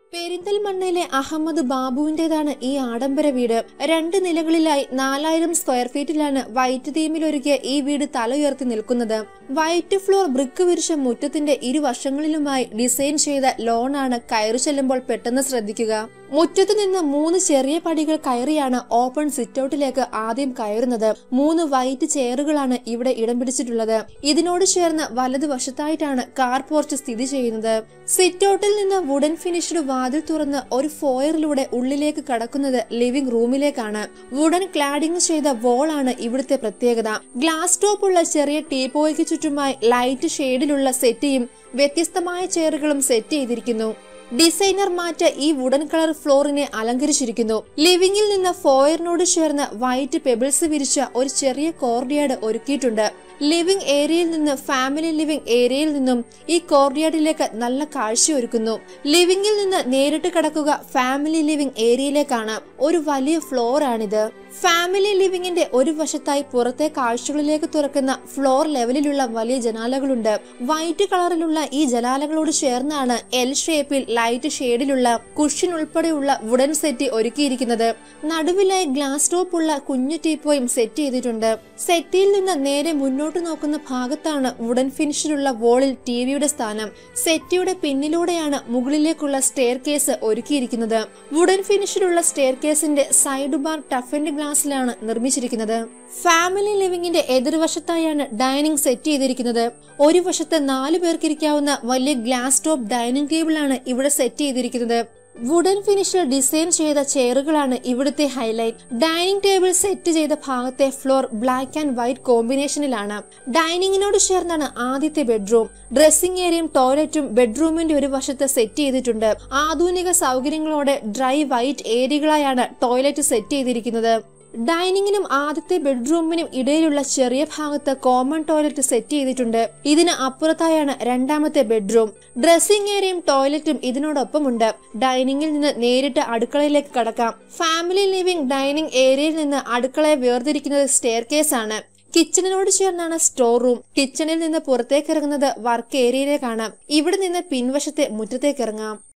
പെരിന്തൽമണ്ണയിലെ അഹമ്മദ് ബാബുവിന്റേതാണ് ഈ ആഡംബര വീട്. 2 നിലകളിലായി 4000 സ്ക്വയർ ഫീറ്റിലാണ് വൈറ്റ് തീമിലൊരുക്കിയ ഈ വീട് തല ഉയർത്തി നിൽക്കുന്നത്. വൈറ്റ് ഫ്ലോർ ബ്രിക്ക് വിരിച്ച മുറ്റത്തിന്റെ ഇരുവശങ്ങളിലുമായി ഡിസൈൻ ചെയ്ത ലോണാണ്. കയറി ചെല്ലുമ്പോൾ പെട്ടെന്ന് ശ്രദ്ധിക്കുക. മുറ്റത്ത് നിന്ന് 3 ചെറിയ പടികൾ കയറിയാണ് ഓപ്പൺ സിറ്റൌട്ടിലേക്ക് ആദ്യം കയറുന്നത്. 3 വൈറ്റ് ചെയറുകളാണ് ഇവിടെ ഇടം പിടിച്ചിട്ടുള്ളത്. ഇതിനോട് ചേർന്ന് വലതുവശത്തായിട്ടാണ് കാർ പോർച്ച് സ്ഥിതി ചെയ്യുന്നത്. സിറ്റൌട്ടിൽ നിന്ന് വുഡൻ ഫിനിഷ്ഡ് വാതിൽ തുറന്ന് ഒരു ഫോയറിലൂടെ ഉള്ളിലേക്ക് കടക്കുന്നത് ലിവിംഗ് റൂമിലേക്കാണ്. വുഡൻ ക്ലാഡിംഗ് ചെയ്ത വോളാണ് ഇവിടുത്തെ പ്രത്യേകത. ഗ്ലാസ് ടോപ്പ് ഉള്ള ചെറിയ ടീപ്പോയ്ക്ക് ചുറ്റുമായി ലൈറ്റ് ഷെയ്ഡിലുള്ള സെറ്റിയും വ്യത്യസ്തമായ ചെയറുകളും സെറ്റ് ചെയ്തിരിക്കുന്നു. ഡിസൈനർ മാറ്റ ഈ വുഡൻ കളർ ഫ്ലോറിനെ അലങ്കരിച്ചിരിക്കുന്നു. ലിവിംഗിൽ നിന്ന് ഫോയറിനോട് ചേർന്ന് വൈറ്റ് പെബിൾസ് വിരിച്ച ഒരു ചെറിയ കോർഡിയാർഡ് ഒരുക്കിയിട്ടുണ്ട്. ലിവിംഗ് ഏരിയയിൽ നിന്ന് ഫാമിലി ലിവിംഗ് ഏരിയയിൽ നിന്നും ഈ കോർഡിയാർഡിലേക്ക് നല്ല കാഴ്ച ഒരുക്കുന്നു. ലിവിംഗിൽ നിന്ന് നേരിട്ട് കടക്കുക ഫാമിലി ലിവിംഗ് ഏരിയയിലേക്കാണ്. ഒരു വലിയ ഫ്ലോർ ആണിത്. ഫാമിലി ലിവിംഗിന്റെ ഒരു വശത്തായി പുറത്തെ കാഴ്ചകളിലേക്ക് തുറക്കുന്ന ഫ്ലോർ ലെവലിലുള്ള വലിയ ജനാലകളുണ്ട്. വൈറ്റ് കളറിലുള്ള ഈ ജനാലകളോട് ചേർന്നാണ് എൽ ഷേപ്പിൽ ലൈറ്റ് ഷെയ്ഡിലുള്ള കുഷൻ ഉൾപ്പെടെയുള്ള വുഡൻ സെറ്റ് ഒരുക്കിയിരിക്കുന്നത്. നടുവിലായി ഗ്ലാസ് ടോപ്പ് ഉള്ള കുഞ്ഞു ടീപ്പോയും സെറ്റ് ചെയ്തിട്ടുണ്ട്. സെറ്റിയിൽ നിന്ന് നേരെ മുന്നോട്ട് നോക്കുന്ന ഭാഗത്താണ് വുഡൻ ഫിനിഷിലുള്ള വോളിൽ ടിവിയുടെ സ്ഥാനം. സെറ്റിയുടെ പിന്നിലൂടെയാണ് മുകളിലേക്കുള്ള സ്റ്റെയർ കേസ് ഒരുക്കിയിരിക്കുന്നത്. വുഡൻ ഫിനിഷിലുള്ള സ്റ്റെയർ കേസിന്റെ സൈഡ് ബാർ ടഫൻഡ് ഗ്ലാസിലാണ് നിർമ്മിച്ചിരിക്കുന്നത്. ഫാമിലി ലിവിംഗിന്റെ എതിർവശത്തായാണ് ഡൈനിങ് സെറ്റ് ചെയ്തിരിക്കുന്നത്. ഒരു വശത്ത് 4 പേർക്ക് ഇരിക്കാവുന്ന വലിയ ഗ്ലാസ് ടോപ്പ് ഡൈനിങ് ടേബിൾ ആണ് ഇവിടെ സെറ്റ് ചെയ്തിരിക്കുന്നത്. വുഡൻ ഫിനിഷിൽ ഡിസൈൻ ചെയ്ത ചെയറുകളാണ് ഇവിടുത്തെ ഹൈലൈറ്റ്. ഡൈനിങ് ടേബിൾ സെറ്റ് ചെയ്ത ഭാഗത്തെ ഫ്ലോർ ബ്ലാക്ക് ആൻഡ് വൈറ്റ് കോമ്പിനേഷനിലാണ്. ഡൈനിങ്ങിനോട് ചേർന്നാണ് ആദ്യത്തെ ബെഡ്റൂം. ഡ്രസ്സിംഗ് ഏരിയയും ടോയ്ലറ്റും ബെഡ്റൂമിന്റെ ഒരു വശത്ത് സെറ്റ് ചെയ്തിട്ടുണ്ട്. ആധുനിക സൗകര്യങ്ങളോടെ ഡ്രൈ വൈറ്റ് ഏരിയകളായാണ് ടോയ്ലറ്റ് സെറ്റ് ചെയ്തിരിക്കുന്നത്. ഡൈനിങ്ങിനും ആദ്യത്തെ ബെഡ്റൂമിനും ഇടയിലുള്ള ചെറിയ ഭാഗത്ത് കോമൺ ടോയ്ലറ്റ് സെറ്റ് ചെയ്തിട്ടുണ്ട്. ഇതിന് അപ്പുറത്തായാണ് രണ്ടാമത്തെ ബെഡ്റൂം. ഡ്രസ്സിംഗ് ഏരിയയും ടോയ്ലറ്റും ഇതിനോടൊപ്പമുണ്ട്. ഡൈനിങ്ങിൽ നിന്ന് നേരിട്ട് അടുക്കളയിലേക്ക് കടക്കാം. ഫാമിലി ലിവിംഗ് ഡൈനിങ് ഏരിയയിൽ നിന്ന് അടുക്കളയെ വേർതിരിക്കുന്നത് സ്റ്റെയർ കേസ് ആണ്. കിച്ചണിനോട് ചേർന്നാണ് സ്റ്റോർ റൂം. കിച്ചണിൽ നിന്ന് പുറത്തേക്ക് ഇറങ്ങുന്നത് വർക്ക് ഏരിയയിലേക്കാണ്. ഇവിടെ നിന്ന് പിൻവശത്തെ മുറ്റത്തേക്ക് ഇറങ്ങാം.